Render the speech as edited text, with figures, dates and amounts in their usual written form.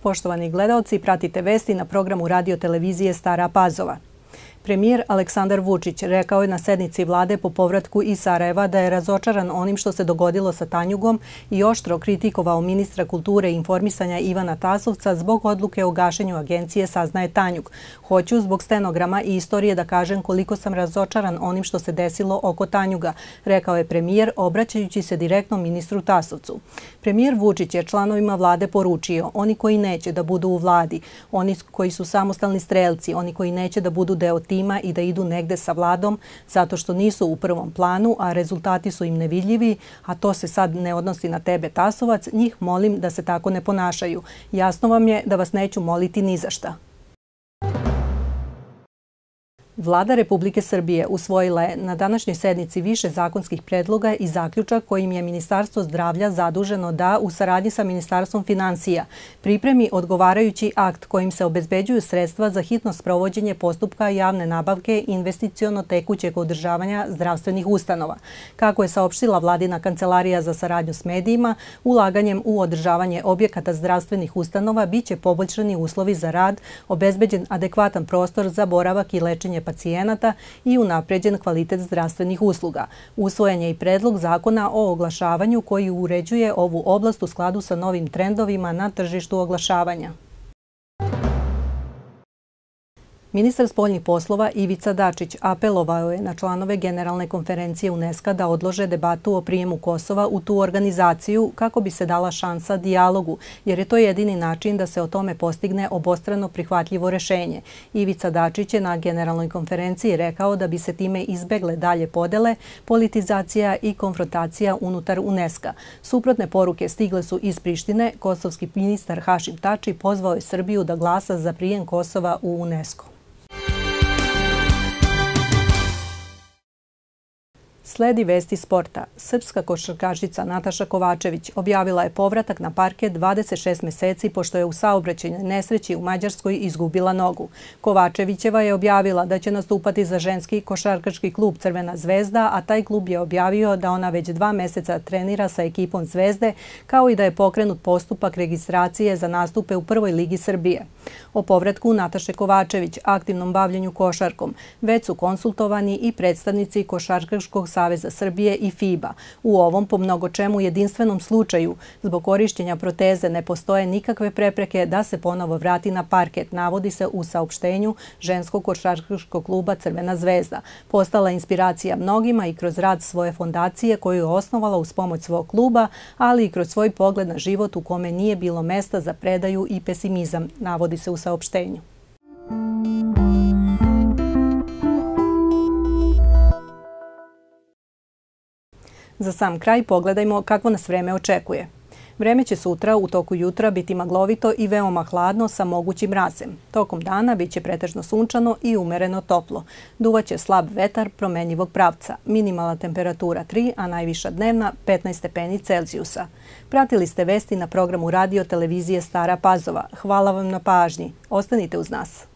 Poštovani gledaoci, pratite vesti na programu radio televizije Stara Pazova. Premijer Aleksandar Vučić rekao je na sednici vlade po povratku iz Sarajeva da je razočaran onim što se dogodilo sa Tanjugom i oštro kritikovao ministra kulture i informisanja Ivana Tasovca zbog odluke o gašenju agencije Saznaje Tanjug. Hoću zbog stenograma i istorije da kažem koliko sam razočaran onim što se desilo oko Tanjuga, rekao je premijer obraćajući se direktno ministru Tasovcu. Premijer Vučić je članovima vlade poručio: oni koji neće da budu u vladi, oni koji su samostalni strelci, oni koji neće da budu deo tima i da idu negde sa vladom zato što nisu u prvom planu, a rezultati su im nevidljivi, a to se sad ne odnosi na tebe, Tasovac, njih molim da se tako ne ponašaju. Jasno vam je da vas neću moliti ni za šta. Vlada Republike Srbije usvojila je na današnjoj sednici više zakonskih predloga i zaključak kojim je Ministarstvo zdravlja zaduženo da, u saradnji sa Ministarstvom finansija, pripremi odgovarajući akt kojim se obezbeđuju sredstva za hitno sprovođenje postupka javne nabavke investiciono-tekućeg održavanja zdravstvenih ustanova. Kako je saopštila Vladina kancelarija za saradnju s medijima, ulaganjem u održavanje objekata zdravstvenih ustanova biće poboljšani uslovi za rad, obezbeđen adekvatan prostor za boravak i lečenje pacijenata i unapređen kvalitet zdravstvenih usluga. Usvojen je i predlog zakona o oglašavanju koji uređuje ovu oblast u skladu sa novim trendovima na tržištu oglašavanja. Ministar spoljnih poslova Ivica Dačić apelovao je na članove Generalne konferencije UNESCO da odlože debatu o prijemu Kosova u tu organizaciju kako bi se dala šansa dijalogu, jer je to jedini način da se o tome postigne obostrano prihvatljivo rešenje. Ivica Dačić je na Generalnoj konferenciji rekao da bi se time izbegle dalje podele, politizacija i konfrontacija unutar UNESCO. Suprotne poruke stigle su iz Prištine. Kosovski ministar Hašim Tači pozvao je Srbiju da glasa za prijem Kosova u UNESCO. Sledi vesti sporta. Srpska košarkašica Nataša Kovačević objavila je povratak na parket 26 meseci pošto je u saobraćajnoj nesreći u Mađarskoj izgubila nogu. Kovačevićeva je objavila da će nastupati za ženski košarkaški klub Crvena zvezda, a taj klub je objavio da ona već 2 meseca trenira sa ekipom Zvezde, kao i da je pokrenut postupak registracije za nastupe u Prvoj ligi Srbije. O povratku Nataše Kovačević, aktivnom bavljenju košarkom, već su konsultovani i predstavnici Košarkaškog Saveza Srbije i FIBA. U ovom, po mnogo čemu jedinstvenom slučaju, zbog korišćenja proteze ne postoje nikakve prepreke da se ponovo vrati na parket, navodi se u saopštenju ženskog košarkaškog kluba Crvena zvezda. Postala inspiracija mnogima i kroz rad svoje fondacije koju je osnovala uz pomoć svog kluba, ali i kroz svoj pogled na život u kome nije bilo mesta za predaju i pesimizam, navodi se u saopštenju. Za sam kraj pogledajmo kakvo nas vreme očekuje. Vreme će sutra u toku jutra biti maglovito i veoma hladno sa mogućim mrazem. Tokom dana biće pretežno sunčano i umereno toplo. Duvaće slab vetar promenjivog pravca. Minimalna temperatura 3, a najviša dnevna 15 stepeni Celzijusa. Pratili ste vesti na programu radio televizije Stara Pazova. Hvala vam na pažnji. Ostanite uz nas.